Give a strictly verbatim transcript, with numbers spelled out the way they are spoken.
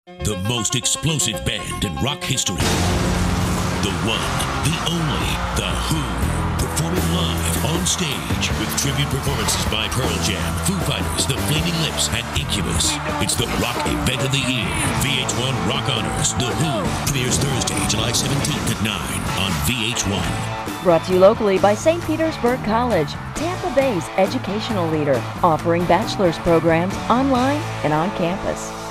The most explosive band in rock history. The one, the only, The Who. Performing live on stage with tribute performances by Pearl Jam, Foo Fighters, The Flaming Lips, and Incubus. It's the rock event of the year. V H one Rock Honors, The Who. Premieres Thursday, July seventeenth at nine on V H one. Brought to you locally by Saint Petersburg College, Tampa Bay's educational leader, offering bachelor's programs online and on campus.